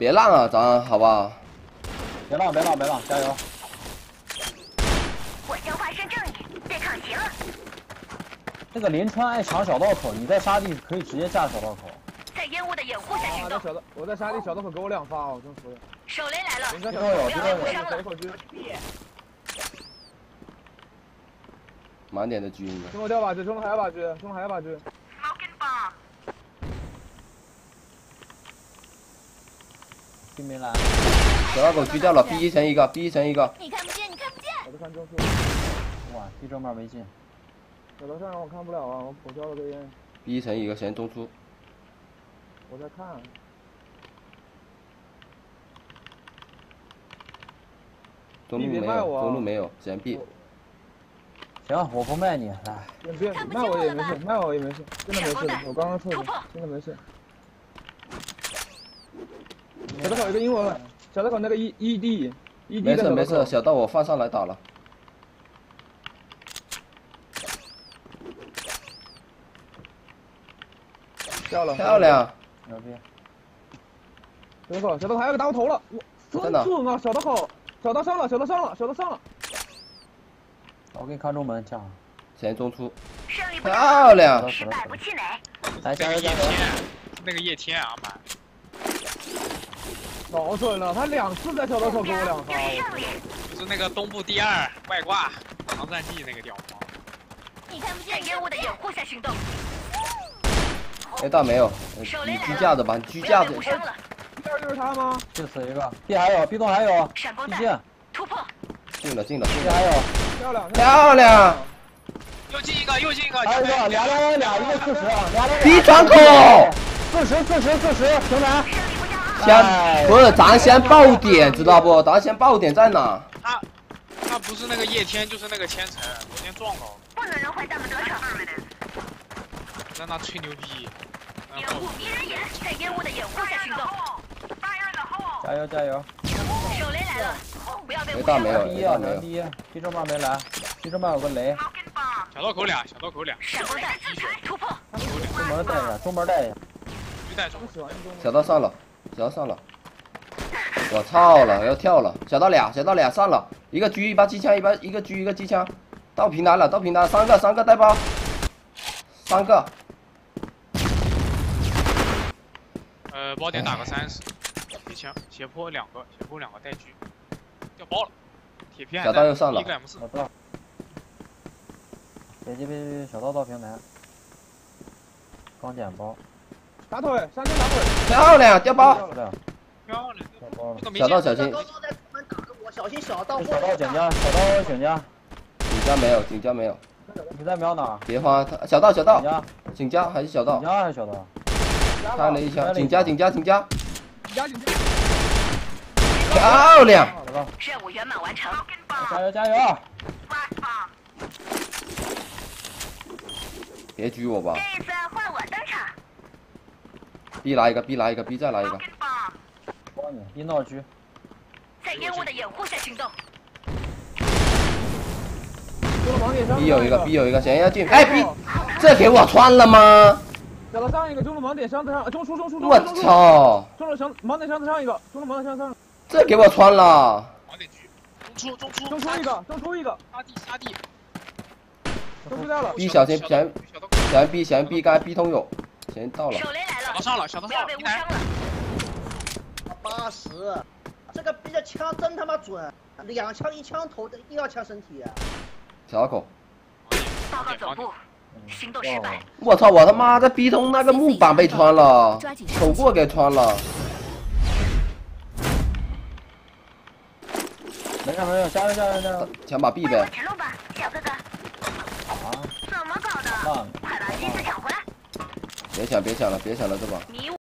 别浪啊，咱好不好？ 别浪，加油！ 我将化身正义，对抗邪恶。 那个林川爱抢小道口，你在沙地可以直接架小道口。 在烟雾的掩护下行动。 我在沙地小道口给我2发，我真服了。 手雷来了， 人家这有， 不要被误伤了。 满点的狙应该。 中路掉把狙，中路还有把狙，中路还有把狙。 并没来。 小道口狙掉了 ，B 一层一个，B 一层一个。 你看不见，你看不见。 我在看中路。 哇，B 正面没进。 小楼上我看不了啊，我交了个烟。 B 一层一个，先中出。 我在看。 中路没有，中路没有，先 B。 行，我不卖你，来。 别卖我也没事，卖我也没事，真的没事的，我刚刚撤的，真的没事。小道口一个英文，小道口那个 ED。 没事没事，小道我放上来打了。 掉了， 漂亮。 牛逼。 小道口还有个打我头了，我真准啊！小道口，小道上了。 我给你看中门，这样。 先中出。漂亮。 失败不气馁。 来，加油！ 那个叶天啊，妈。 老准了，他2次在小道口给我2发。 就是那个东部第2外挂航战记那个屌毛。 你看不见烟雾的掩护下行动。 A 大没有，你狙架着吧，你狙架着。 第2就是他吗？ 就死一个 ，B 还有，B 洞还有。B 进。 突破。 进了。 B 还有。 漂亮。 又进一个。 还有一个，俩，一个40， B 窗口。 40，平南。 先不是，咱先爆点，知道不？咱先爆点在哪？ 他不是那个叶天，就是那个千层，昨天撞到了。 不能让坏蛋们得逞。 在那吹牛逼。 掩护迷人眼，在烟雾的掩护下行动。 加油！ 手雷来了，不要被误伤。没有。 第一 ，B 正面没来 ，B 正面有个雷。 小道口俩。 闪光弹突破。 中门带一下。 小道上了。我操了，要跳了！小道俩上了，一个狙一把机枪，一个狙一个机枪，到平台了，3个带包，3个。 包点打个30，铁枪斜坡2个带狙，掉包了，铁皮。 小道又上了。 我知道。别，小道到平台。刚捡包。 打腿，3针打腿， 漂亮，掉包。 漂亮。 小道小心。 小心小道。 小道警家。 警家没有。 你在瞄哪？ 别慌，小道。警家还是小道？开了一枪，警家。漂亮。 任务圆满完成。 加油！ 别狙我吧。 这一次换我登场。 B 来一个，B 再来一个。 帮你阴道狙。 在烟雾的掩护下行动。 B 有一个，想要进。哎 ，B， 这给我穿了吗？ 小了上一个，中路盲点箱子上，中出。 我操！ 中路盲点箱子上一个，中路盲点箱子上。 这给我穿了。 盲点狙，中出一个。 沙地。 中出掉了。 B 小心 B， 刚才 B 通有，先到了。 手雷来了， 小道上， 不要被误伤了。 80，这个逼的枪真他妈准，2枪1枪头，硬要枪身体。 小口。 报告总部，行动失败。 我操！我他妈在 B 通那个木板被穿了，走过给穿了。 没事，加油！ 抢把 B 呗。 前路吧，小哥哥。 啊？ 怎么搞的？快把金子抢回来！ 别抢了，这把。